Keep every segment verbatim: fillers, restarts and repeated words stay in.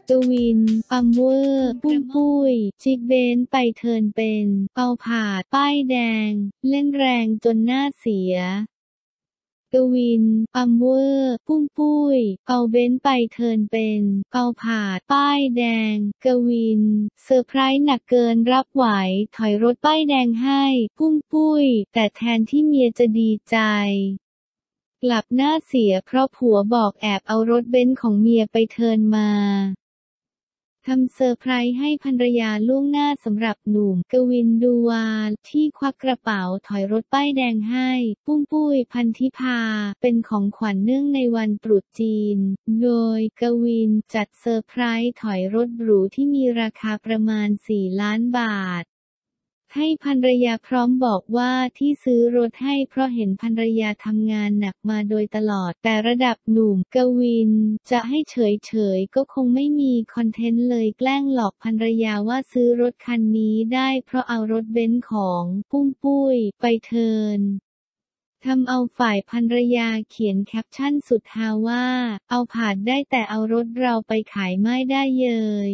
กวิน อัมเวอร์ ปุ้มปุ้ย จิกเบนซ์ไปเทิร์นเป็น เอาผาด ป้ายแดง เล่นแรงจนหน้าเสีย กวิน อัมเวอร์ ปุ้มปุ้ย เอาเบนซ์ไปเทิร์นเป็น เอาผาด ป้ายแดง กวิน เซอร์ไพรส์หนักเกินรับไหว ถอยรถป้ายแดงให้ ปุ้มปุ้ย แต่แทนที่เมียจะดีใจ กลับหน้าเสียเพราะผัวบอกแอบเอารถเบนซ์ของเมียไปเทิร์นมาทำเซอร์ไพรส์ให้ภรรยาล่วงหน้าสำหรับหนุ่มกวินดูวาที่ควักกระเป๋าถอยรถป้ายแดงให้ปุ้มปุ้ยพันธิพาเป็นของขวัญเนื่องในวันตรุษจีนโดยกวินจัดเซอร์ไพรส์ถอยรถหรูที่มีราคาประมาณสี่ล้านบาทให้ภรรยาพร้อมบอกว่าที่ซื้อรถให้เพราะเห็นภรรยาทำงานหนักมาโดยตลอดแต่ระดับหนุ่มกวินจะให้เฉยๆก็คงไม่มีคอนเทนต์เลยแกล้งหลอกภรรยาว่าซื้อรถคันนี้ได้เพราะเอารถเบนซ์ของปุ้มปุ้ยไปเทิร์นทำเอาฝ่ายภรรยาเขียนแคปชั่นสุดฮาว่าเอาผาดได้แต่เอารถเราไปขายไม่ได้เยย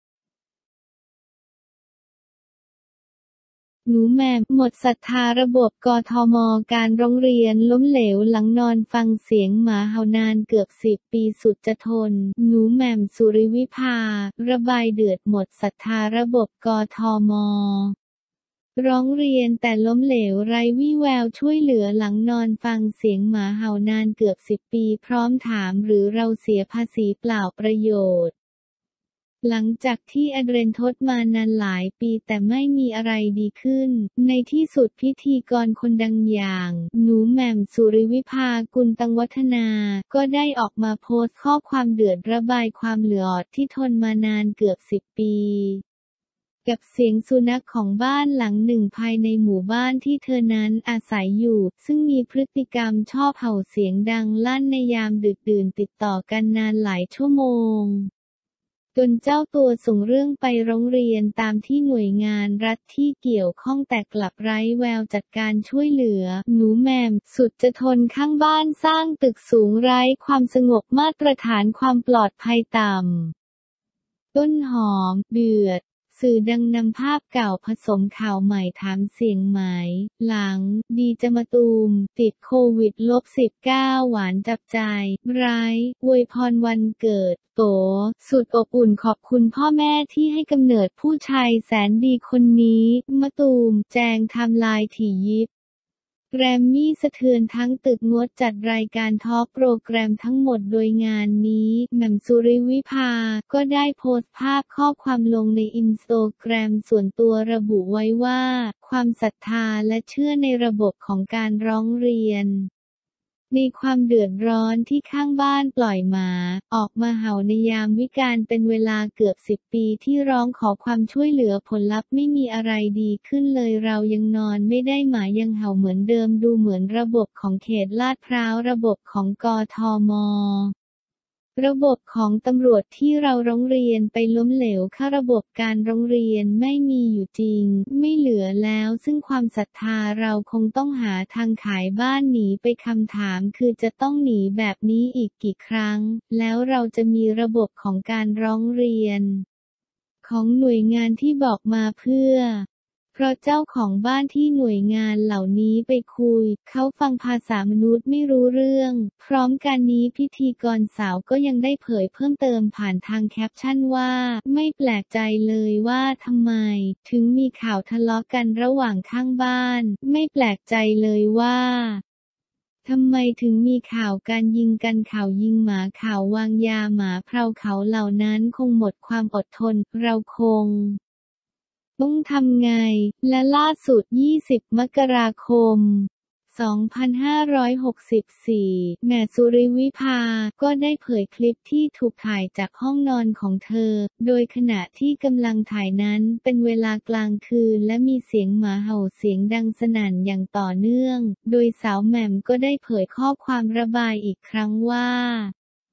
หนูแหม่มหมดศรัทธาระบบกทม.การร้องเรียนล้มเหลวหลังนอนฟังเสียงหมาเห่านานเกือบสิบปีสุดจะทนหนูแหม่มสุริวิภาระบายเดือดหมดศรัทธาระบบกทม.ร้องเรียนแต่ล้มเหลวไร้วี่แววช่วยเหลือหลังนอนฟังเสียงหมาเห่านานเกือบสิบปีพร้อมถามหรือเราเสียภาษีเปล่าประโยชน์หลังจากที่อดเรนทดมานานหลายปีแต่ไม่มีอะไรดีขึ้นในที่สุดพิธีกรคนดังอย่างหนูแหม่มสุริวิภากุลตังวัฒนาก็ได้ออกมาโพสต์ข้อความเดือดระบายความเหลืออดที่ทนมานานเกือบสิบปีกับเสียงสุนัขของบ้านหลังหนึ่งภายในหมู่บ้านที่เธอนั้นอาศัยอยู่ซึ่งมีพฤติกรรมชอบเห่าเสียงดังลั่นในยามดึกดื่นติดต่อกันนานหลายชั่วโมงจนเจ้าตัวส่งเรื่องไปร้องเรียนตามที่หน่วยงานรัฐที่เกี่ยวข้องแต่กลับไร้แววจัดการช่วยเหลือหนูแหม่มสุดจะทนข้างบ้านสร้างตึกสูงไร้ความสงบมาตรฐานความปลอดภัยต่ำต้นหอมเดือดสื่อดังนำภาพเก่าผสมข่าวใหม่ถามเสียงไหมหลังดีเจมะตูมติดโควิด สิบเก้า หวานจับใจร้ายอวยพรวันเกิดโตสุดอบอุ่นขอบคุณพ่อแม่ที่ให้กำเนิดผู้ชายแสนดีคนนี้มะตูมแจงไทม์ไลน์ถี่ยิบแกรมมี่สะเทือนทั้งตึกงดจัดรายการทอล์คโปรแกรมทั้งหมดโดยงานนี้แหม่มสุริวิภาก็ได้โพสต์ภาพข้อความลงในอินสตาแกรมส่วนตัวระบุไว้ว่าความศรัทธาและเชื่อในระบบของการร้องเรียนในความเดือดร้อนที่ข้างบ้านปล่อยหมาออกมาเห่าในยามวิกาลเป็นเวลาเกือบสิบปีที่ร้องขอความช่วยเหลือผลลัพธ์ไม่มีอะไรดีขึ้นเลยเรายังนอนไม่ได้หมายังเห่าเหมือนเดิมดูเหมือนระบบของเขตลาดพร้าวระบบของกทม.ระบบของตำรวจที่เราร้องเรียนไปล้มเหลวค่าระบบการร้องเรียนไม่มีอยู่จริงไม่เหลือแล้วซึ่งความศรัทธาเราคงต้องหาทางขายบ้านหนีไปคำถามคือจะต้องหนีแบบนี้อีกกี่ครั้งแล้วเราจะมีระบบของการร้องเรียนของหน่วยงานที่บอกมาเพื่อเพราะเจ้าของบ้านที่หน่วยงานเหล่านี้ไปคุยเขาฟังภาษามนุษย์ไม่รู้เรื่องพร้อมกันนี้พิธีกรสาวก็ยังได้เผยเพิ่มเติมผ่านทางแคปชั่นว่าไม่แปลกใจเลยว่าทำไมถึงมีข่าวทะเลาะกันระหว่างข้างบ้านไม่แปลกใจเลยว่าทำไมถึงมีข่าวการยิงกันข่าวยิงหมาข่าววางยาหมาเพราเขาเหล่านั้นคงหมดความอดทนเราคงต้องทำไงและล่าสุดยี่สิบมกราคมสองพันห้าร้อยหกสิบสี่แหม่สุริวิภาก็ได้เผยคลิปที่ถูกถ่ายจากห้องนอนของเธอโดยขณะที่กำลังถ่ายนั้นเป็นเวลากลางคืนและมีเสียงหมาเห่าเสียงดังสนั่นอย่างต่อเนื่องโดยสาวแหม่มก็ได้เผยข้อความระบายอีกครั้งว่า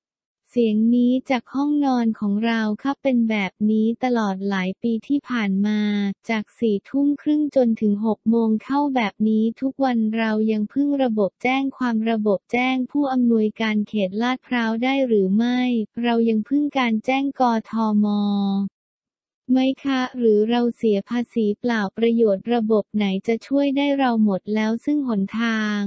เสียงนี้จากห้องนอนของเราค่ะเป็นแบบนี้ตลอดหลายปีที่ผ่านมาจากสี่ทุ่มครึ่งจนถึงหกโมงเข้าแบบนี้ทุกวันเรายังพึ่งระบบแจ้งความระบบแจ้งผู้อำนวยการเขตลาดพร้าวได้หรือไม่เรายังพึ่งการแจ้งกทม.ไหมคะหรือเราเสียภาษีเปล่าประโยชน์ระบบไหนจะช่วยได้เราหมดแล้วซึ่งหนทาง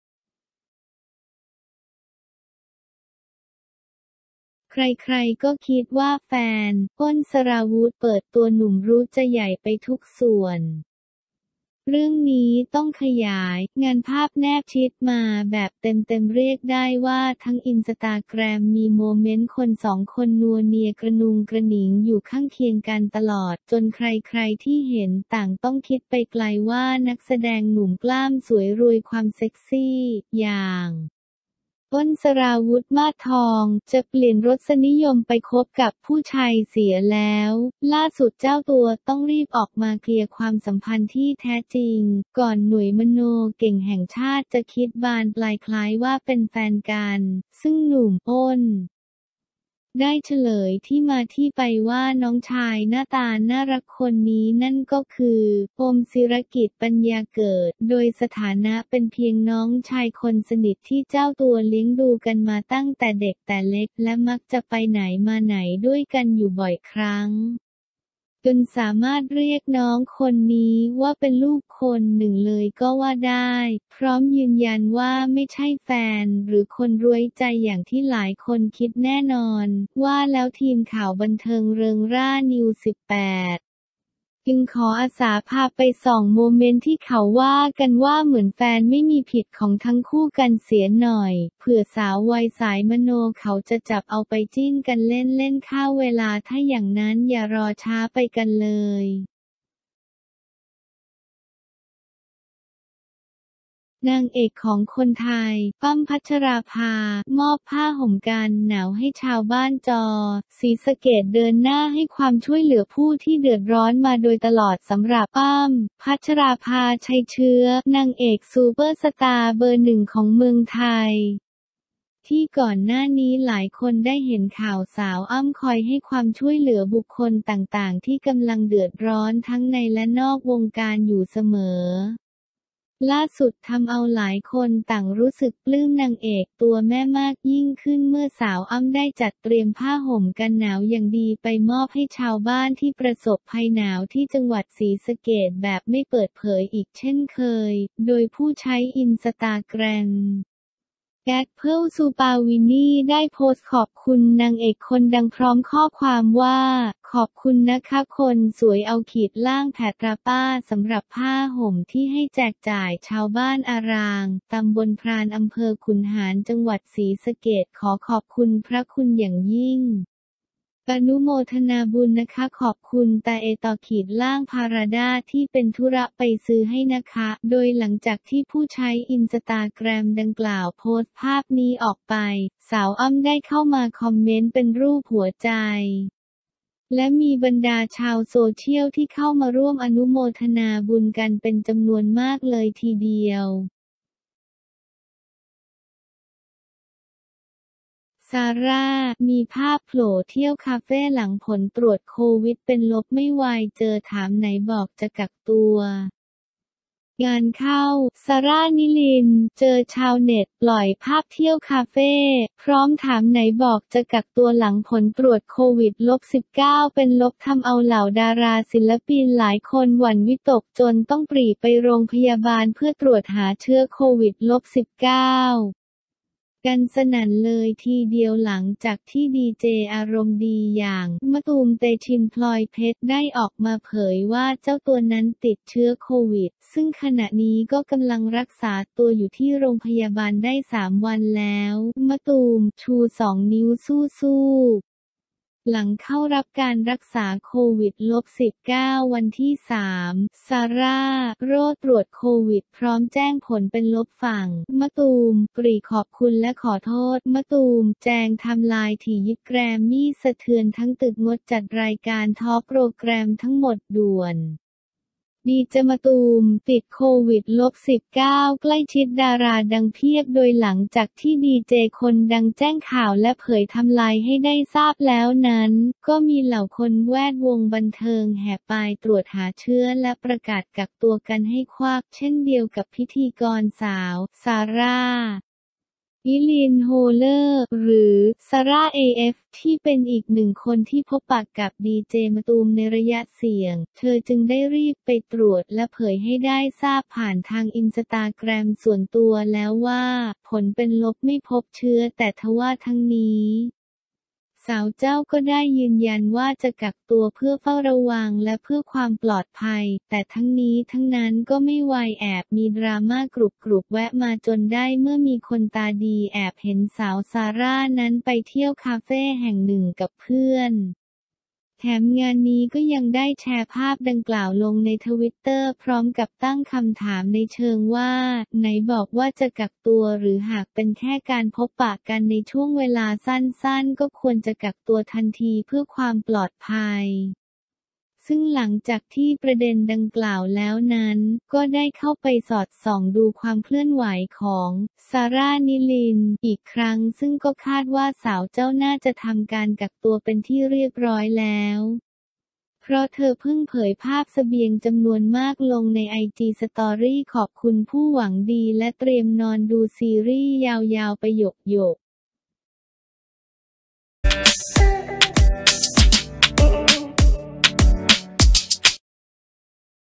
ใครๆก็คิดว่าแฟนอ้นสราวุธเปิดตัวหนุ่มรุ้จะใหญ่ไปทุกส่วนเรื่องนี้ต้องขยายงานภาพแนบชิดมาแบบเต็มๆเรียกได้ว่าทั้งอินสตาแกรมมีโมเมนต์คนสองคนนัวเนียกระนุงกระหนิงอยู่ข้างเคียงกันตลอดจนใครๆที่เห็นต่างต้องคิดไปไกลว่านักแสดงหนุ่มกล้ามสวยรวยความเซ็กซี่อย่างอ้นสราวุธมาสทองจะเปลี่ยนรสนิยมไปคบกับผู้ชายเสียแล้วล่าสุดเจ้าตัวต้องรีบออกมาเคลียร์ความสัมพันธ์ที่แท้จริงก่อนหน่วยมโนเก่งแห่งชาติจะคิดบานปลายคล้ายว่าเป็นแฟนกันซึ่งหนุ่มอ้นได้เฉลยที่มาที่ไปว่าน้องชายหน้าตาน่ารักคนนี้นั่นก็คือโอมศิรกิจปัญญาเกิดโดยสถานะเป็นเพียงน้องชายคนสนิทที่เจ้าตัวเลี้ยงดูกันมาตั้งแต่เด็กแต่เล็กและมักจะไปไหนมาไหนด้วยกันอยู่บ่อยครั้งจนสามารถเรียกน้องคนนี้ว่าเป็นลูกคนหนึ่งเลยก็ว่าได้พร้อมยืนยันว่าไม่ใช่แฟนหรือคนรวยใจอย่างที่หลายคนคิดแน่นอนว่าแล้วทีมข่าวบันเทิงเริงร่านิวสิบแปดจึงขออาสาพาไปส่องโมเมนต์ที่เขาว่ากันว่าเหมือนแฟนไม่มีผิดของทั้งคู่กันเสียหน่อยเผื่อสาววัยสายมโนเขาจะจับเอาไปจิ้นกันเล่นๆฆ่าเวลาถ้าอย่างนั้นอย่ารอช้าไปกันเลยนางเอกของคนไทยปั้มพัชราภามอบผ้าห่มกันหนาวให้ชาวบ้านจอศรีสะเกษเดินหน้าให้ความช่วยเหลือผู้ที่เดือดร้อนมาโดยตลอดสำหรับปั้มพัชราภาชัยเชื้อนางเอกซูเปอร์สตาร์เบอร์หนึ่งของเมืองไทยที่ก่อนหน้านี้หลายคนได้เห็นข่าวสาวอ้ำคอยให้ความช่วยเหลือบุคคลต่างๆที่กำลังเดือดร้อนทั้งในและนอกวงการอยู่เสมอล่าสุดทำเอาหลายคนต่างรู้สึกปลื้มนางเอกตัวแม่มากยิ่งขึ้นเมื่อสาวอ้ำได้จัดเตรียมผ้าห่มกันหนาวอย่างดีไปมอบให้ชาวบ้านที่ประสบภัยหนาวที่จังหวัดศรีสะเกษแบบไม่เปิดเผยอีกเช่นเคยโดยผู้ใช้อินสตาแกรมแก๊กเพิลซูปาวินี่ได้โพสต์ขอบคุณนางเอกคนดังพร้อมข้อความว่าขอบคุณนะคะคนสวยเอาขีดล่างแผดตราป้าสำหรับผ้าห่มที่ให้แจกจ่ายชาวบ้านอารางตำบลพรานอำเภอขุนหารจังหวัดศรีสะเกษขอขอบคุณพระคุณอย่างยิ่งอนุโมทนาบุญนะคะขอบคุณตาเอต่อขีดล่างพาราดาที่เป็นธุระไปซื้อให้นะคะโดยหลังจากที่ผู้ใช้อินสตาแกรมดังกล่าวโพสต์ภาพนี้ออกไปสาวอ้ำได้เข้ามาคอมเมนต์เป็นรูปหัวใจและมีบรรดาชาวโซเชียลที่เข้ามาร่วมอนุโมทนาบุญกันเป็นจำนวนมากเลยทีเดียวซาร่ามีภาพโผล่เที่ยวคาเฟ่หลังผลตรวจโควิดเป็นลบไม่วายเจอถามไหนบอกจะกักตัวงานเข้าซาร่านิลินเจอชาวเน็ตปล่อยภาพเที่ยวคาเฟ่พร้อมถามไหนบอกจะกักตัวหลังผลตรวจโควิด สิบเก้า เป็นลบทำเอาเหล่าดาราศิลปินหลายคนหวั่นวิตกจนต้องปรีไปโรงพยาบาลเพื่อตรวจหาเชื้อโควิด สิบเก้ากันสนั่นเลยทีเดียวหลังจากที่ดีเจอารมณ์ดีอย่างมะตูมเตชินพลอยเพชรได้ออกมาเผยว่าเจ้าตัวนั้นติดเชื้อโควิดซึ่งขณะนี้ก็กำลังรักษาตัวอยู่ที่โรงพยาบาลได้สามวันแล้วมะตูมชูสองนิ้วสู้ๆหลังเข้ารับการรักษาโควิด สิบเก้า วันที่สามซาร่าโรคตรวจโควิดพร้อมแจ้งผลเป็นลบฝั่งมะตูมปรีขอบคุณและขอโทษมะตูมแจงไทม์ไลน์ถี่ยิบแกรมมี่สะเทือนทั้งตึกงดจัดรายการทอล์คโปรแกรมทั้งหมดด่วนดีเจมะตูมติดโควิด สิบเก้า ใกล้ชิดดาราดังเพียบโดยหลังจากที่ดีเจคนดังแจ้งข่าวและเผยไทม์ไลน์ให้ได้ทราบแล้วนั้น ก็มีเหล่าคนแวดวงบันเทิงแห่ไปตรวจหาเชื้อและประกาศกักตัวกันให้ควักเช่นเดียวกับพิธีกรสาวซาร่าอิลินโฮเลอร์หรือซาร่า เอ เอฟ ที่เป็นอีกหนึ่งคนที่พบปะกับดีเจมะตูมในระยะเสี่ยงเธอจึงได้รีบไปตรวจและเผยให้ได้ทราบผ่านทางอินสตาแกรมส่วนตัวแล้วว่าผลเป็นลบไม่พบเชื้อแต่ทว่าทั้งนี้สาวเจ้าก็ได้ยืนยันว่าจะกักตัวเพื่อเฝ้าระวังและเพื่อความปลอดภัยแต่ทั้งนี้ทั้งนั้นก็ไม่วายแอบมีดราม่ากรุบๆแวะมาจนได้เมื่อมีคนตาดีแอบเห็นสาวซาร่านั้นไปเที่ยวคาเฟ่แห่งหนึ่งกับเพื่อนแถมงานนี้ก็ยังได้แชร์ภาพดังกล่าวลงในทวิตเตอร์พร้อมกับตั้งคำถามในเชิงว่าไหนบอกว่าจะกักตัวหรือหากเป็นแค่การพบปะกันในช่วงเวลาสั้นๆก็ควรจะกักตัวทันทีเพื่อความปลอดภัยซึ่งหลังจากที่ประเด็นดังกล่าวแล้วนั้นก็ได้เข้าไปสอดส่องดูความเคลื่อนไหวของซาร่านิลินอีกครั้งซึ่งก็คาดว่าสาวเจ้าน่าจะทำการกักตัวเป็นที่เรียบร้อยแล้วเพราะเธอเพิ่งเผยภาพเสบียงจำนวนมากลงในไอจีสตอรี่ขอบคุณผู้หวังดีและเตรียมนอนดูซีรีส์ยาวๆไปหยกๆ